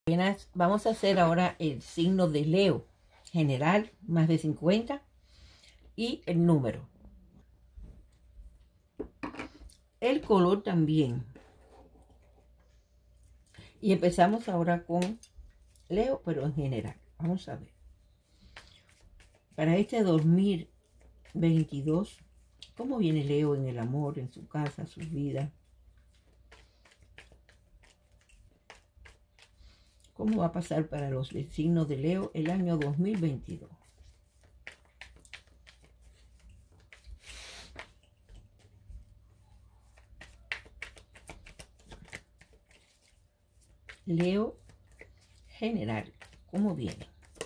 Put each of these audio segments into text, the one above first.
Vamos a hacer ahora el signo de Leo, general, más de 50, y el número. El color también. Y empezamos ahora con Leo, pero en general. Vamos a ver. Para este 2022, ¿cómo viene Leo en el amor, en su casa, su vida? ¿Cómo va a pasar para los signos de Leo el año 2022? Leo general, ¿cómo viene?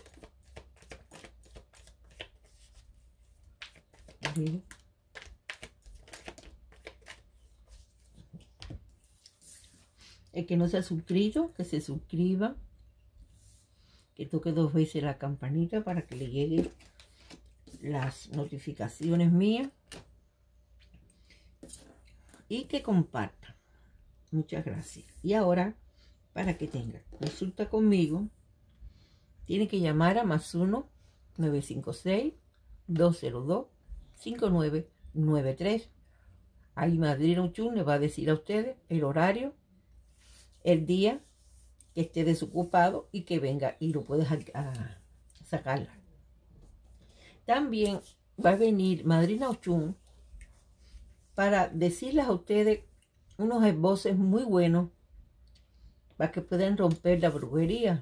El que no se ha suscrito, que se suscriba, que toque 2 veces la campanita para que le lleguen las notificaciones mías y que comparta. Muchas gracias. Y ahora, para que tenga consulta conmigo, tiene que llamar a +1 956 202 5993. Ahí Madrid Ochun le va a decir a ustedes el horario, el día que esté desocupado y que venga y lo puedes sacarla. También va a venir Madrina Ochun para decirles a ustedes unos esboces muy buenos para que puedan romper la brujería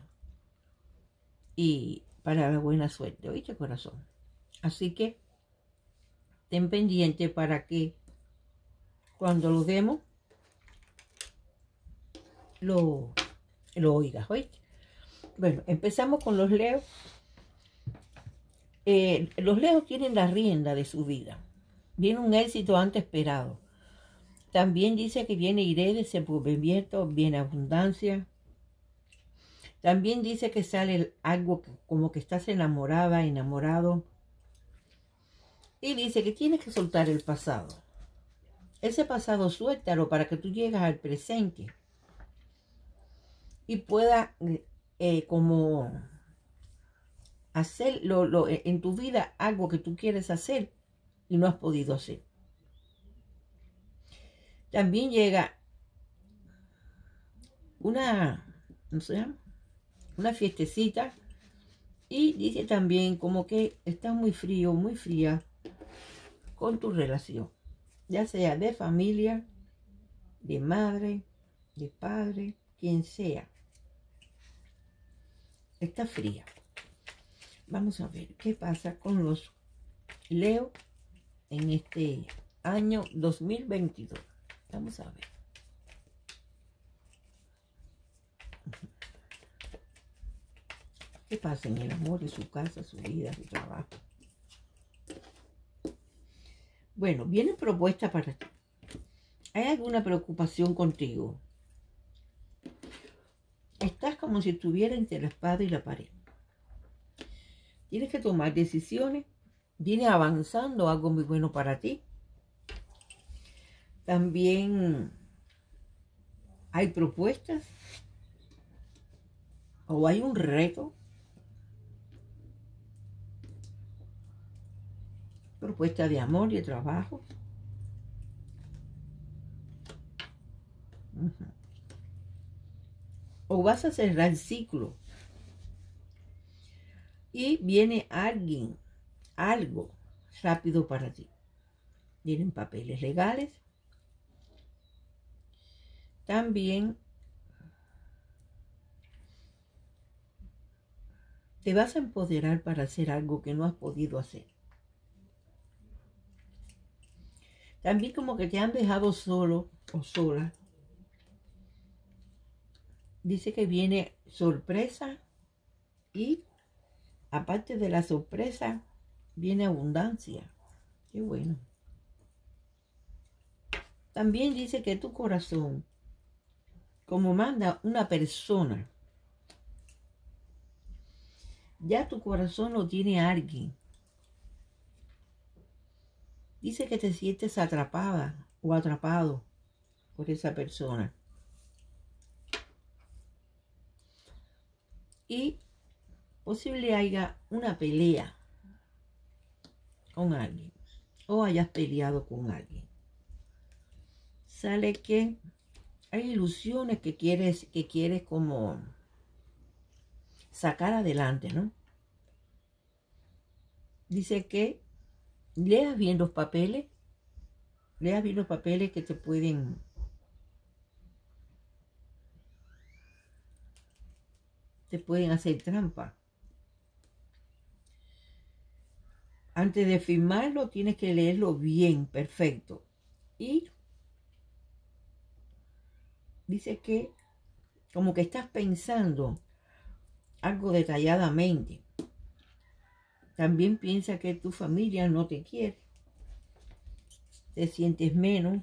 y para la buena suerte, ¿oíste, corazón? Así que ten pendiente para que cuando lo demos lo oigas, ¿oíste? Bueno, empezamos con los Leos. Los Leos tienen la rienda de su vida. Viene un éxito antes esperado. También dice que viene iré, desenvolvimiento, viene abundancia. También dice que sale algo como que estás enamorada, enamorado. Y dice que tienes que soltar el pasado. Ese pasado suéltalo para que tú llegues al presente. Y pueda como hacer en tu vida algo que tú quieres hacer y no has podido hacer. También llega una, ¿cómo se llama? Una fiestecita y dice también como que estás muy frío, muy fría con tu relación, ya sea de familia, de madre, de padre, quien sea. Está fría. Vamos a ver qué pasa con los Leo en este año 2022. Vamos a ver. ¿Qué pasa en el amor, en su casa, su vida, su trabajo? Bueno, viene propuesta para ti. ¿Hay alguna preocupación contigo? Estás como si estuvieras entre la espada y la pared. Tienes que tomar decisiones. Viene avanzando algo muy bueno para ti. También hay propuestas o hay un reto. Propuesta de amor y de trabajo. O vas a cerrar el ciclo. Y viene alguien, algo rápido para ti. Vienen papeles legales. También te vas a empoderar para hacer algo que no has podido hacer. También como que te han dejado solo o sola. Dice que viene sorpresa y aparte de la sorpresa, viene abundancia. Qué bueno. También dice que tu corazón, como manda una persona, ya tu corazón lo tiene alguien. Dice que te sientes atrapada o atrapado por esa persona. y posible haya una pelea con alguien o hayas peleado con alguien. Sale que hay ilusiones que quieres como sacar adelante, ¿no? Dice que leas bien los papeles que te pueden hacer trampa. Antes de firmarlo tienes que leerlo bien, perfecto. Y dice que como que estás pensando algo detalladamente. También piensa que tu familia no te quiere. Te sientes menos.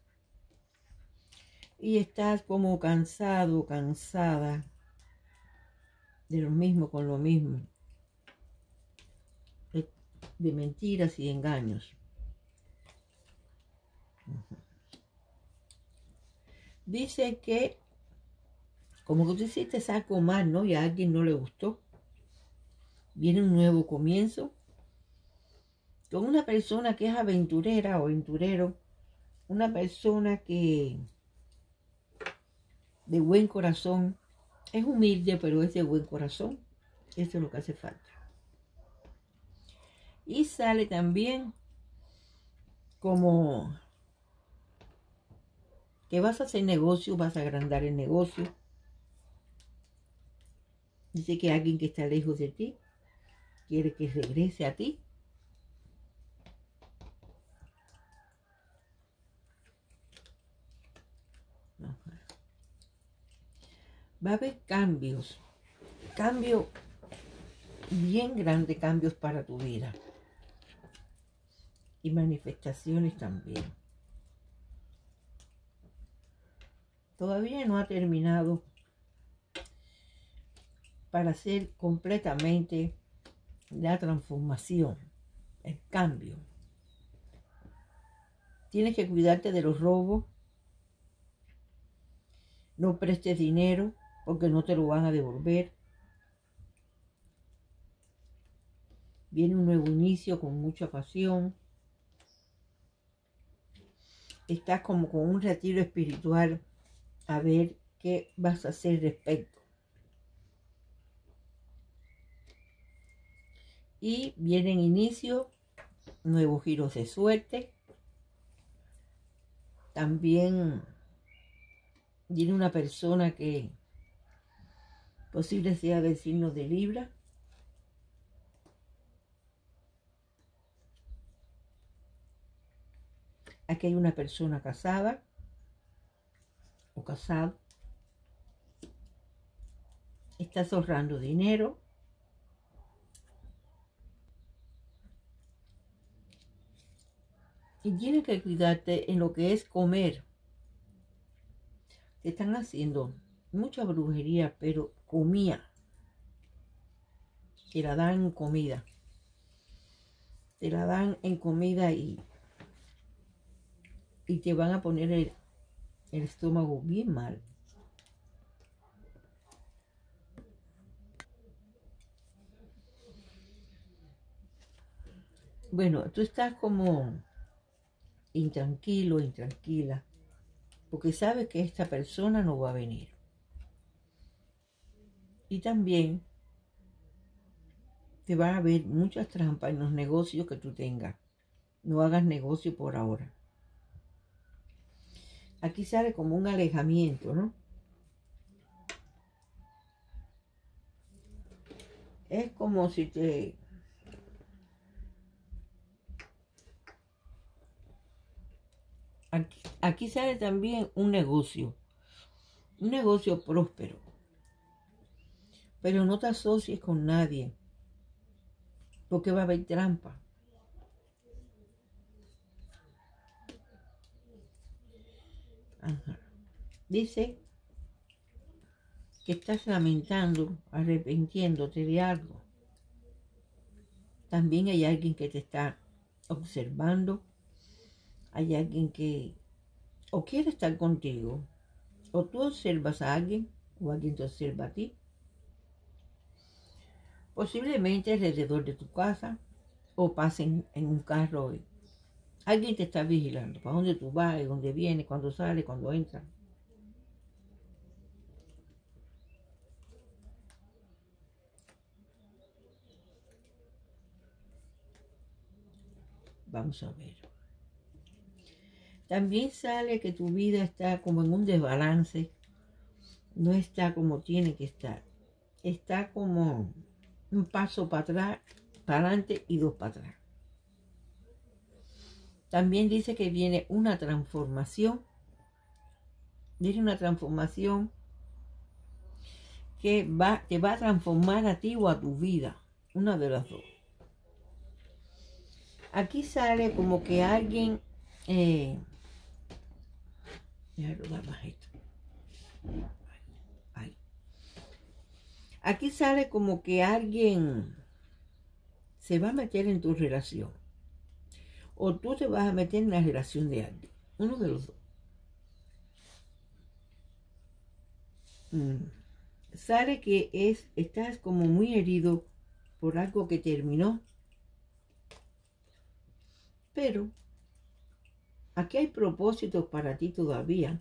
Y estás como cansado, cansada de lo mismo con lo mismo. De mentiras y engaños. Dice que como que tú hiciste algo mal, ¿no? Y a alguien no le gustó. Viene un nuevo comienzo con una persona que es aventurera o aventurero, una persona que de buen corazón, es humilde pero es de buen corazón. Eso es lo que hace falta. Y sale también como que vas a hacer negocio, vas a agrandar el negocio. Dice que alguien que está lejos de ti quiere que regrese a ti. Va a haber cambios bien grandes, cambios para tu vida. Y manifestaciones también. Todavía no ha terminado para hacer completamente la transformación, el cambio. Tienes que cuidarte de los robos. No prestes dinero porque no te lo van a devolver. Viene un nuevo inicio con mucha pasión. Estás como con un retiro espiritual a ver qué vas a hacer respecto. Y vienen inicios, nuevos giros de suerte. También viene una persona que posible sea del signo de Libra. Aquí hay una persona casada o casado. Estás ahorrando dinero. Y tienes que cuidarte en lo que es comer. Te están haciendo mucha brujería, pero comida. Te la dan en comida. Te la dan en comida y te van a poner el estómago bien mal. Bueno, tú estás como intranquilo, intranquila, porque sabes que esta persona no va a venir. Y también te van a ver muchas trampas en los negocios que tú tengas. No hagas negocio por ahora. Aquí sale como un alejamiento, ¿no? Es como si te... Aquí sale también un negocio próspero. Pero no te asocies con nadie, porque va a haber trampa. Ajá. Dice que estás lamentando, arrepintiéndote de algo. También hay alguien que te está observando. Hay alguien que o quiere estar contigo, o tú observas a alguien, o alguien te observa a ti. posiblemente alrededor de tu casa o pasen en un carro. Alguien te está vigilando, para dónde tú vas, de dónde vienes, cuándo sales, cuándo entras. Vamos a ver. También sale que tu vida está como en un desbalance. No está como tiene que estar. Está como un paso para atrás, para adelante y dos para atrás. También dice que viene una transformación. Viene una transformación que te va a transformar a ti o a tu vida. Una de las dos. Aquí sale como que alguien... déjalo dar más esto. Ahí. Aquí sale como que alguien se va a meter en tu relación. O tú te vas a meter en la relación de alguien. Uno de los dos. Sale que estás como muy herido por algo que terminó. Pero aquí hay propósitos para ti todavía.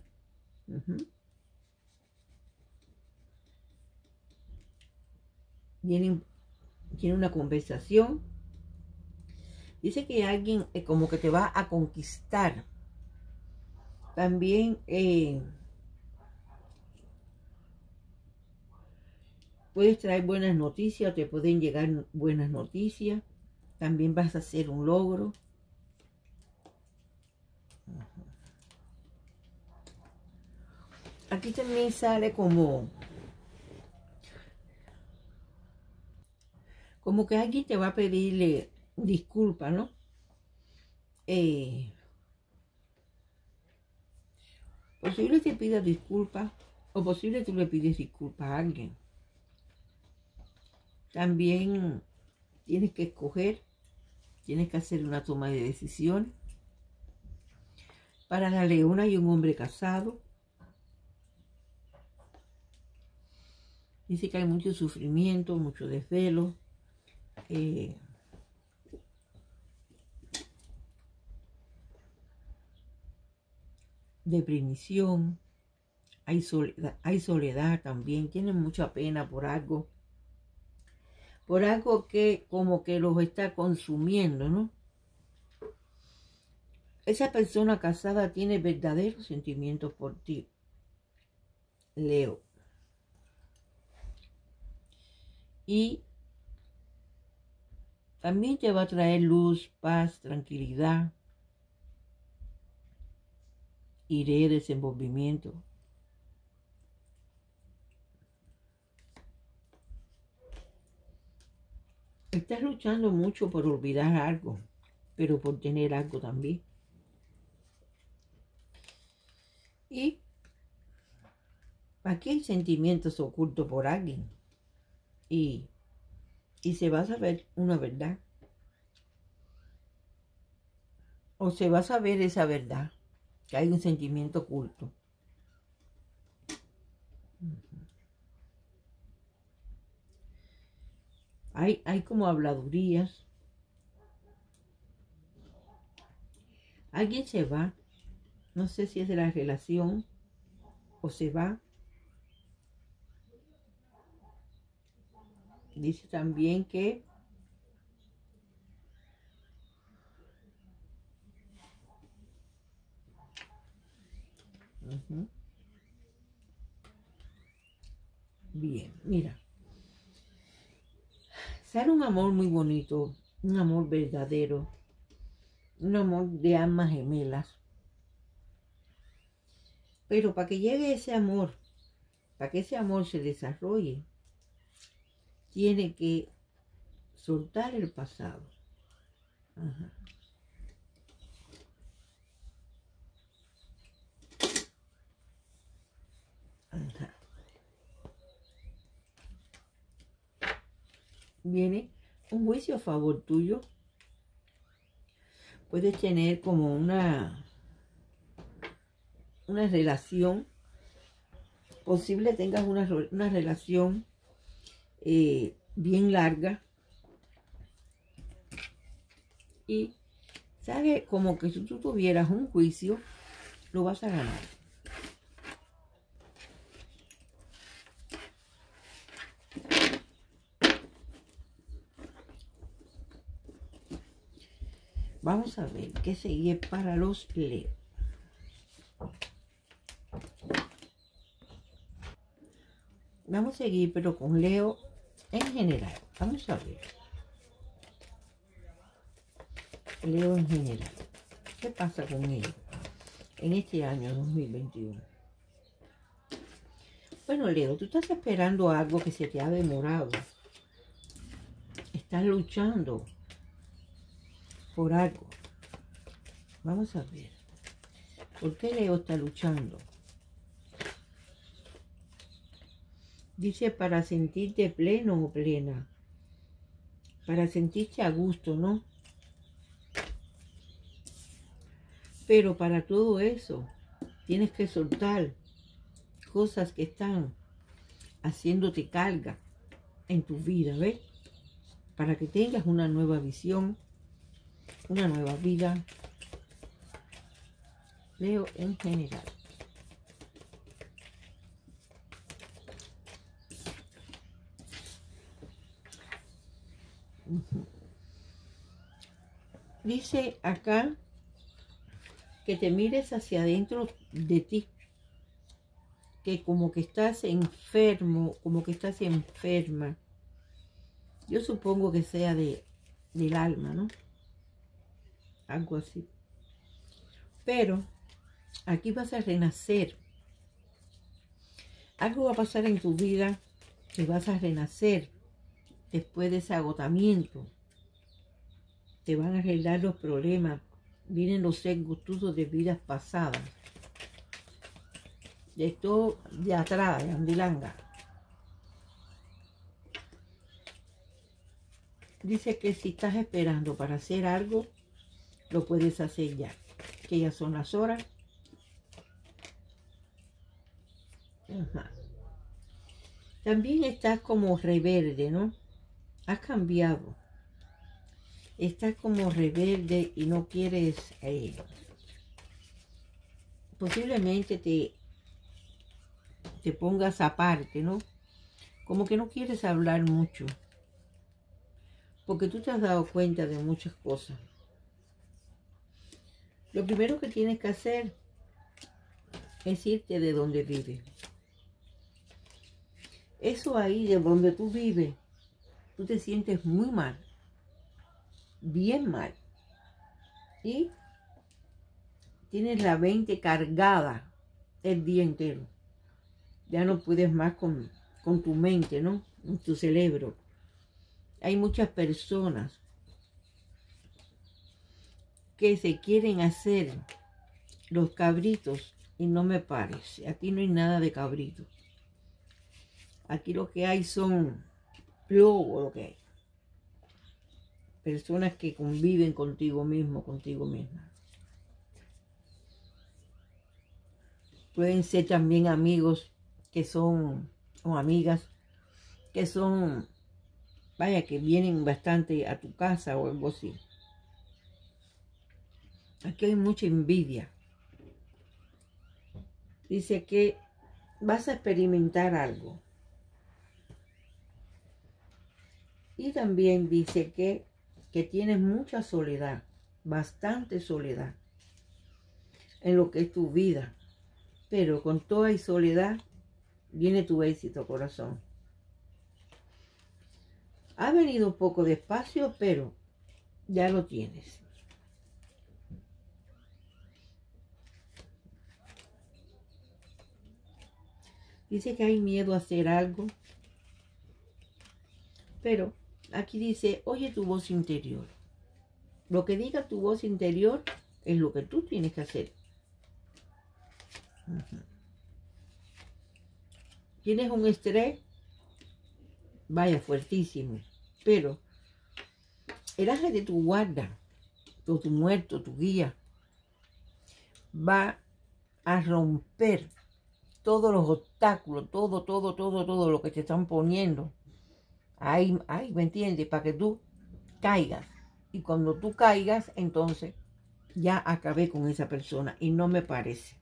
Tiene una conversación. Dice que alguien como que te va a conquistar. También puedes traer buenas noticias o te pueden llegar buenas noticias. También vas a hacer un logro. Aquí también sale como que alguien te va a pedirle disculpa, ¿no? Posible te pida disculpas o posible tú le pides disculpas a alguien. También tienes que escoger, tienes que hacer una toma de decisión. Para la leona hay un hombre casado. Dice que hay mucho sufrimiento, mucho desvelo. Deprimición. Hay soledad también. Tienen mucha pena por algo. Por algo que como que los está consumiendo, ¿no? Esa persona casada tiene verdaderos sentimientos por ti, Leo. Y también te va a traer luz, paz, tranquilidad, iré, desenvolvimiento. Estás luchando mucho por olvidar algo, pero por tener algo también. Y aquí hay sentimientos ocultos por alguien. Y se va a saber una verdad. O se va a saber esa verdad, que hay un sentimiento oculto. Hay como habladurías. Alguien se va. No sé si es de la relación o se va. Dice también que bien, mira. Sale un amor muy bonito, un amor verdadero, un amor de almas gemelas. Pero para que llegue ese amor, para que ese amor se desarrolle, tiene que soltar el pasado. Ajá. Ajá. Viene un juicio a favor tuyo. Puedes tener como una relación. Posible tengas una relación bien larga. Y sale como que si tú tuvieras un juicio, lo vas a ganar. Vamos a ver qué sigue para los Leo. Vamos a seguir, pero con Leo en general. Vamos a ver. Leo en general. ¿Qué pasa con ellos en este año 2021? Bueno, Leo, tú estás esperando algo que se te ha demorado. Estás luchando por algo. Vamos a ver. ¿Por qué Leo está luchando? Dice para sentirte pleno o plena. Para sentirte a gusto, ¿no? Pero para todo eso tienes que soltar cosas que están haciéndote carga en tu vida, ¿ves? Para que tengas una nueva visión, una nueva vida. Leo en general. Dice acá que te mires hacia adentro de ti, que como que estás enfermo, como que estás enferma. Yo supongo que sea del alma, ¿no? Algo así. Pero aquí vas a renacer. Algo va a pasar en tu vida que vas a renacer después de ese agotamiento. Te van a arreglar los problemas. Vienen los sesgos de vidas pasadas. De todo de atrás, de Andilanga. Dice que si estás esperando para hacer algo, lo puedes hacer ya. Que ya son las horas. Ajá. También estás como rebelde, ¿no? Has cambiado. Estás como rebelde y no quieres... posiblemente te pongas aparte, ¿no? Como que no quieres hablar mucho. Porque tú te has dado cuenta de muchas cosas. Lo primero que tienes que hacer es irte de donde vives. Eso ahí de donde tú vives, tú te sientes muy mal. Bien mal. Y tienes la mente cargada el día entero. Ya no puedes más con tu mente, ¿no? Con tu cerebro. Hay muchas personas que se quieren hacer los cabritos y no me parece. Aquí no hay nada de cabritos. Aquí lo que hay son lobos, lo que hay. Personas que conviven contigo mismo, contigo misma. Pueden ser también amigos que son, o amigas, que son, vaya, que vienen bastante a tu casa o algo así. Aquí hay mucha envidia. Dice que vas a experimentar algo. Y también dice que tienes mucha soledad, bastante soledad en lo que es tu vida. Pero con toda y soledad viene tu éxito, corazón. Ha venido un poco despacio, pero ya lo tienes. Dice que hay miedo a hacer algo, pero aquí dice, oye tu voz interior. Lo que diga tu voz interior es lo que tú tienes que hacer. Tienes un estrés, vaya, fuertísimo, pero el ángel de tu guarda, o tu muerto, tu guía, va a romper todos los obstáculos, todo lo que te están poniendo Ahí, ¿me entiendes? Para que tú caigas. Y cuando tú caigas, entonces ya acabé con esa persona y no me parece.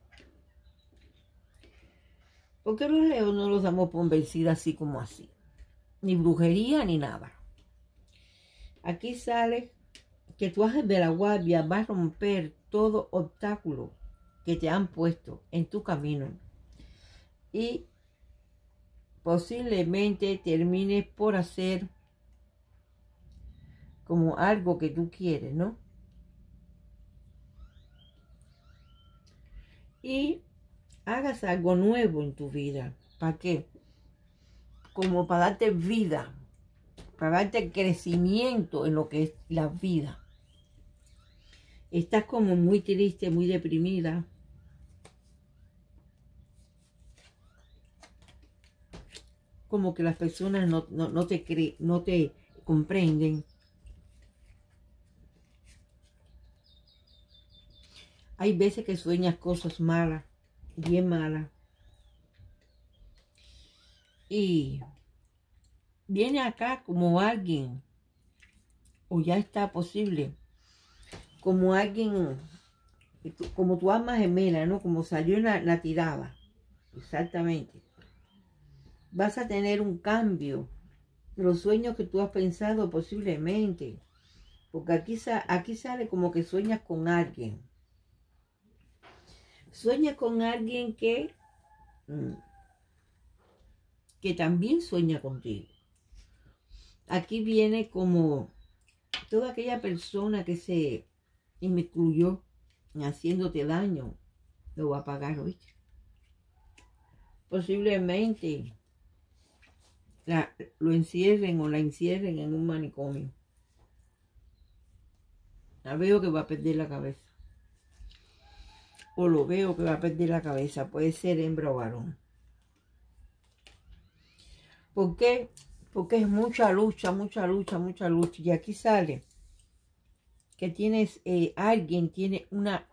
Porque los leos no los damos por vencida así como así. Ni brujería ni nada. Aquí sale que tu ángel de la guardia va a romper todo obstáculo que te han puesto en tu camino. Y posiblemente termines por hacer como algo que tú quieres, ¿no? Y hagas algo nuevo en tu vida. ¿Para qué? Como para darte vida, para darte crecimiento en lo que es la vida. Estás como muy triste, muy deprimida. Como que las personas no te comprenden. Hay veces que sueñas cosas malas, bien malas. Y viene acá como alguien, o ya está posible, como alguien, como tu alma gemela, ¿no? Como salió en la tirada. Exactamente. Vas a tener un cambio. Los sueños que tú has pensado posiblemente. Porque aquí sale como que sueñas con alguien. Sueñas con alguien que también sueña contigo. Aquí viene como toda aquella persona que se inmiscuyó haciéndote daño, lo va a pagar hoy. Posiblemente lo encierren o la encierren en un manicomio. La veo que va a perder la cabeza. O lo veo que va a perder la cabeza. Puede ser hembra o varón. ¿Por qué? Porque es mucha lucha, mucha lucha, mucha lucha. Y aquí sale que tienes, alguien tiene una,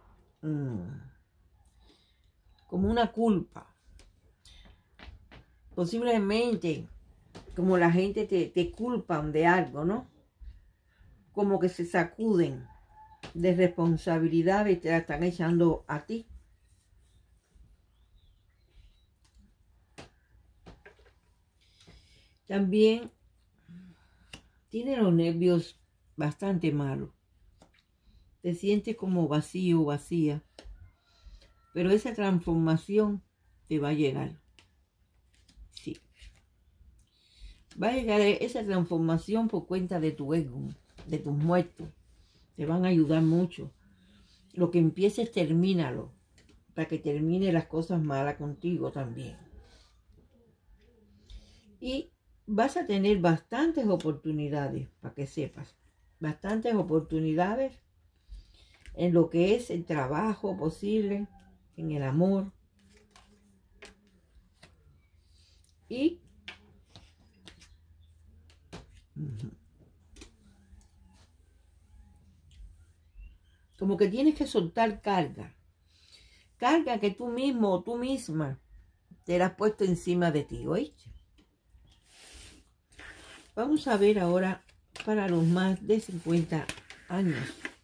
como una culpa. Posiblemente, como la gente te culpan de algo, ¿no? Como que se sacuden de responsabilidades y te la están echando a ti. También tiene los nervios bastante malos. Te sientes como vacío, vacía. Pero esa transformación te va a llegar. Sí. Va a llegar esa transformación por cuenta de tu ego, de tus muertos. Te van a ayudar mucho. Lo que empieces, termínalo. Para que termine las cosas malas contigo también. Y vas a tener bastantes oportunidades, para que sepas. Bastantes oportunidades en lo que es el trabajo posible, en el amor. Y como que tienes que soltar carga. Carga que tú mismo o tú misma te la has puesto encima de ti, ¿oíste? Vamos a ver ahora para los más de 50 años.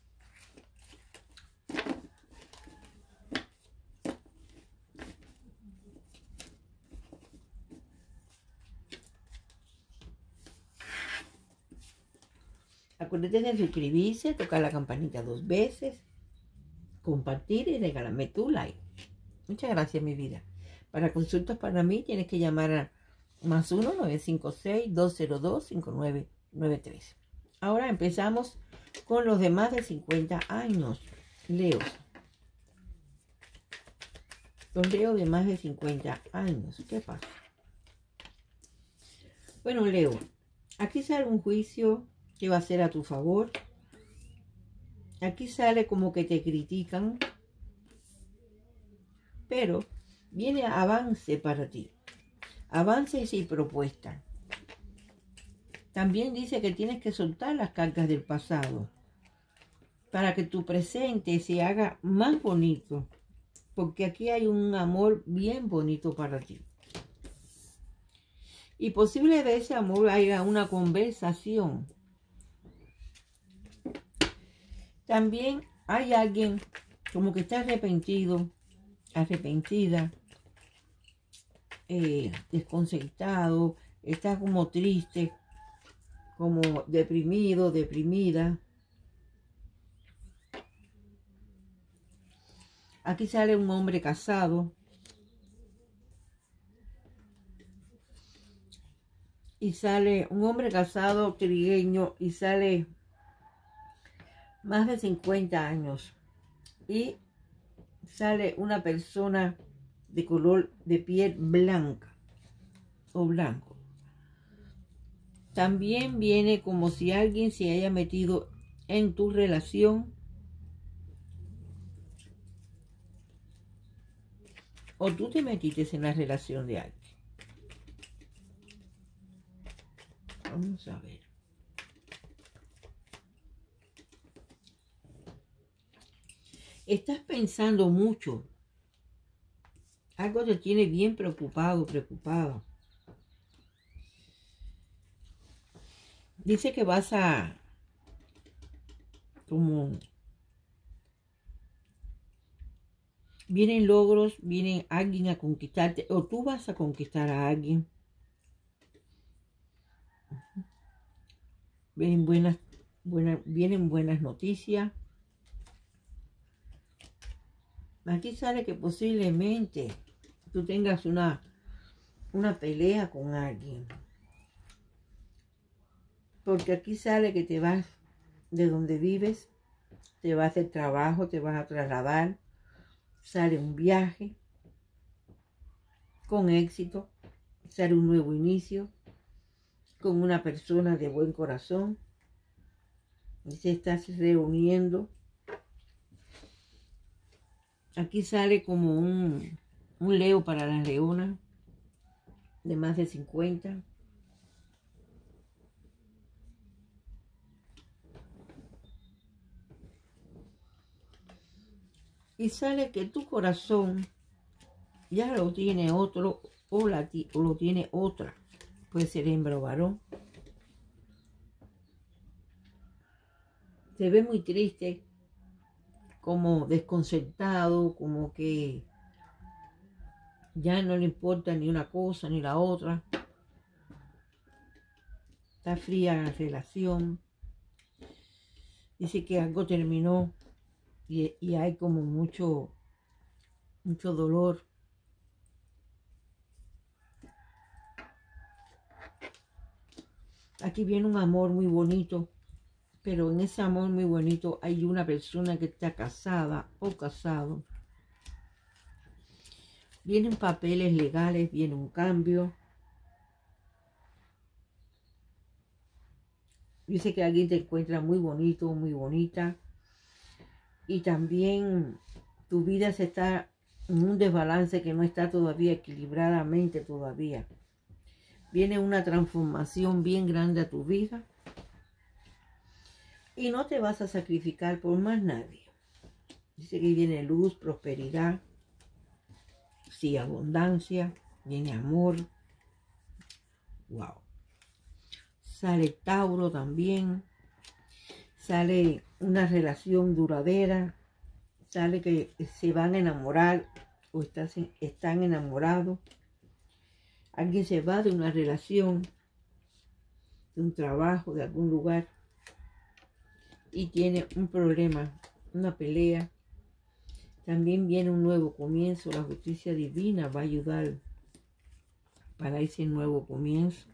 Acuérdate de suscribirse, tocar la campanita 2 veces, compartir y regalarme tu like. Muchas gracias, mi vida. Para consultas para mí tienes que llamar a +1 956 202 5993. Ahora empezamos con los de más de 50 años. Leo. Los Leo de más de 50 años. ¿Qué pasa? Bueno, Leo, aquí sale un juicio que va a ser a tu favor. Aquí sale como que te critican, pero viene avance para ti. Avances y propuestas. También dice que tienes que soltar las cargas del pasado para que tu presente se haga más bonito. Porque aquí hay un amor bien bonito para ti. Y posible de ese amor haya una conversación. También hay alguien como que está arrepentido, arrepentida, desconcertado, está como triste, como deprimido, deprimida. Aquí sale un hombre casado. Y sale un hombre casado, trigueño, y sale más de 50 años. Y sale una persona de color de piel blanca o blanco. También viene como si alguien se haya metido en tu relación o tú te metiste en la relación de alguien. Vamos a ver. Estás pensando mucho. Algo te tiene bien preocupado, preocupada. Dice que vas a, como, vienen logros, viene alguien a conquistarte, o tú vas a conquistar a alguien. Vienen buenas noticias. Aquí sale que posiblemente tú tengas una pelea con alguien. Porque aquí sale que te vas de donde vives, te vas del trabajo, te vas a trasladar, sale un viaje con éxito, sale un nuevo inicio con una persona de buen corazón y se estás reuniendo. Aquí sale como un Leo para las leonas de más de 50. Y sale que tu corazón ya lo tiene otro o lo tiene otra. Puede ser hembra o varón. Se ve muy triste, como desconcertado, como que ya no le importa ni una cosa ni la otra. Está fría la relación. Dice que algo terminó y hay como mucho dolor. Aquí viene un amor muy bonito, pero en ese amor muy bonito hay una persona que está casada o casado. Vienen papeles legales, viene un cambio. Dice que alguien te encuentra muy bonito, muy bonita. Y también tu vida se está en un desbalance que no está todavía equilibradamente todavía. Viene una transformación bien grande a tu vida. Y no te vas a sacrificar por más nadie. Dice que viene luz, prosperidad, sí, abundancia, viene amor. Wow. Sale Tauro también. Sale una relación duradera. Sale que se van a enamorar o están enamorados. Alguien se va de una relación, de un trabajo, de algún lugar y tiene un problema, una pelea. También viene un nuevo comienzo. La justicia divina va a ayudar para ese nuevo comienzo.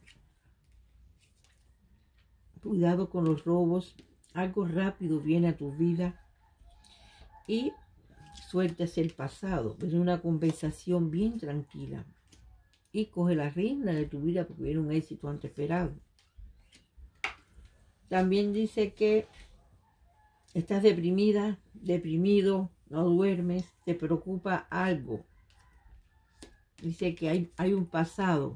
Cuidado con los robos. Algo rápido viene a tu vida y sueltas el pasado. Viene una conversación bien tranquila y coge la rienda de tu vida porque viene un éxito antes esperado. También dice que estás deprimida, deprimido, no duermes, te preocupa algo. Dice que hay un pasado.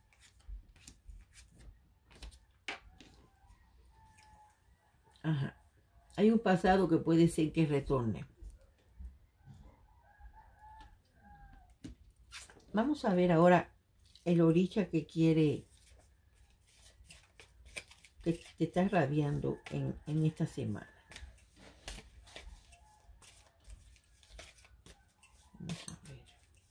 Ajá. Hay un pasado que puede ser que retorne. Vamos a ver ahora el orisha que quiere que te está radiando en esta semana. Vamos a ver.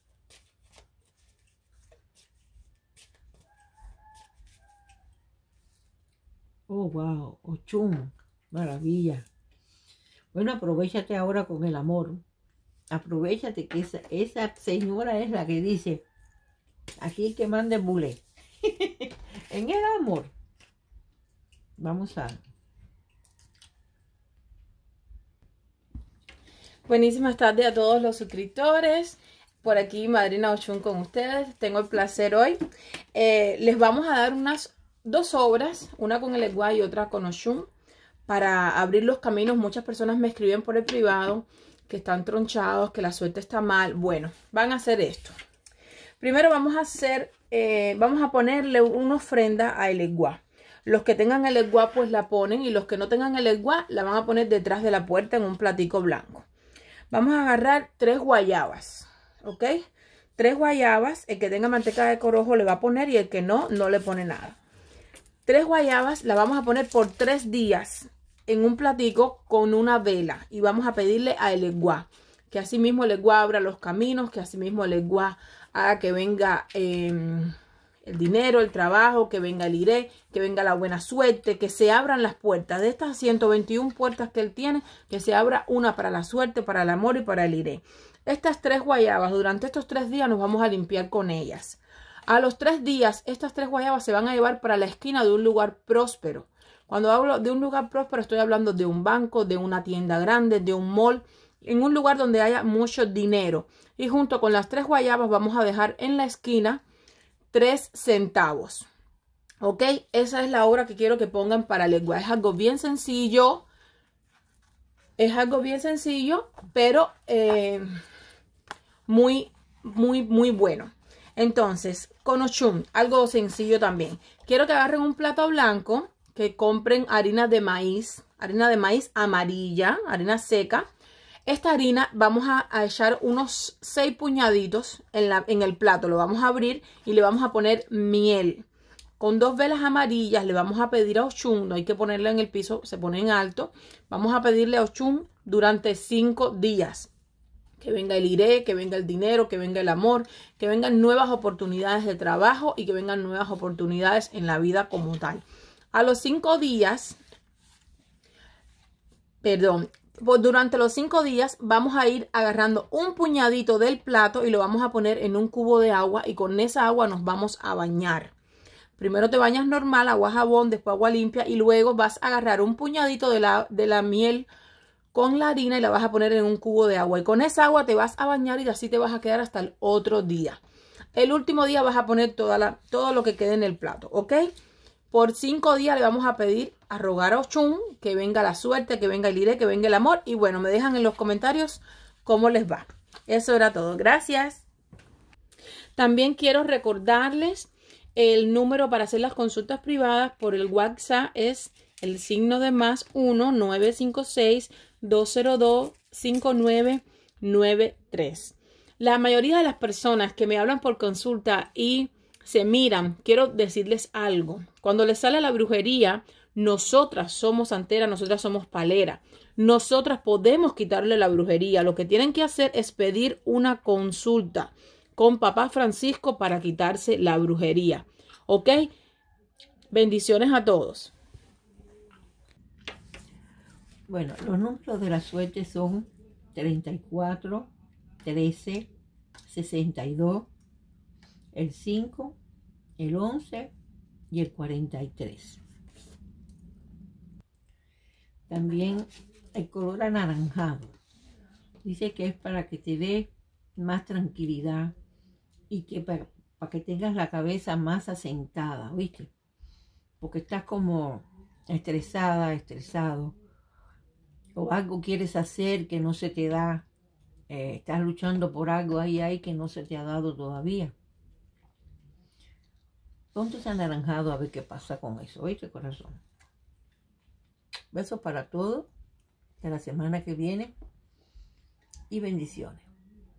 Oh, wow, Ochum, maravilla. Bueno, aprovéchate ahora con el amor. Aprovéchate que esa señora es la que dice, aquí que mande bule. En el amor. Vamos a... Buenísimas tardes a todos los suscriptores. Por aquí Madrina Ochum con ustedes. Tengo el placer hoy. Les vamos a dar unas 2 obras, una con el Egua y otra con Ochum, para abrir los caminos. Muchas personas me escriben por el privado que están tronchados, que la suerte está mal. Bueno, van a hacer esto. Primero vamos a ponerle una ofrenda a el Egua. Los que tengan el Egua pues la ponen, y los que no tengan el Egua la van a poner detrás de la puerta en un platico blanco. Vamos a agarrar 3 guayabas, ¿ok? 3 guayabas, el que tenga manteca de corojo le va a poner y el que no, no le pone nada. 3 guayabas la vamos a poner por 3 días en un platico con una vela y vamos a pedirle a el Egua que así mismo el Egua abra los caminos, que así mismo el Egua haga que venga el dinero, el trabajo, que venga el iré, que venga la buena suerte, que se abran las puertas. De estas 121 puertas que él tiene, que se abra una para la suerte, para el amor y para el iré. Estas 3 guayabas, durante estos 3 días nos vamos a limpiar con ellas. A los 3 días, estas 3 guayabas se van a llevar para la esquina de un lugar próspero. Cuando hablo de un lugar próspero, estoy hablando de un banco, de una tienda grande, de un mall, en un lugar donde haya mucho dinero. Y junto con las 3 guayabas vamos a dejar en la esquina 3 centavos. ¿Ok? Esa es la obra que quiero que pongan para el Egua. Es algo bien sencillo. Es algo bien sencillo, pero muy bueno. Entonces, con Ochum, algo sencillo también. Quiero que agarren un plato blanco, que compren harina de maíz amarilla, harina seca. Esta harina vamos a echar unos 6 puñaditos en el plato. Lo vamos a abrir y le vamos a poner miel. Con 2 velas amarillas le vamos a pedir a Ochum, no hay que ponerla en el piso, se pone en alto. Vamos a pedirle a Ochum durante 5 días. Que venga el iré, que venga el dinero, que venga el amor, que vengan nuevas oportunidades de trabajo y que vengan nuevas oportunidades en la vida como tal. A los 5 días, durante los 5 días vamos a ir agarrando un puñadito del plato y lo vamos a poner en un cubo de agua y con esa agua nos vamos a bañar. Primero te bañas normal, agua jabón, después agua limpia y luego vas a agarrar un puñadito de la miel con la harina y la vas a poner en un cubo de agua. Y con esa agua te vas a bañar y así te vas a quedar hasta el otro día. El último día vas a poner todo lo que quede en el plato, ¿ok? Por 5 días le vamos a pedir, a rogar a Ochum que venga la suerte, que venga el iré, que venga el amor. Y bueno, me dejan en los comentarios cómo les va. Eso era todo. Gracias. También quiero recordarles el número para hacer las consultas privadas por el WhatsApp es el signo de más 1-956-202-5993. La mayoría de las personas que me hablan por consulta y se miran, quiero decirles algo. Cuando les sale la brujería, nosotras somos santeras, nosotras somos paleras. Nosotras podemos quitarle la brujería. Lo que tienen que hacer es pedir una consulta con Papá Francisco para quitarse la brujería. ¿Ok? Bendiciones a todos. Bueno, los números de la suerte son 34, 13, 62, el 5, el 11 y el 43. También el color anaranjado. Dice que es para que te dé más tranquilidad y que para que tengas la cabeza más asentada, ¿viste? Porque estás como estresado, o algo quieres hacer que no se te da, estás luchando por algo ahí que no se te ha dado todavía. Ponte ese anaranjado a ver qué pasa con eso, ¿oíste, corazón? Besos para todos, hasta la semana que viene y bendiciones.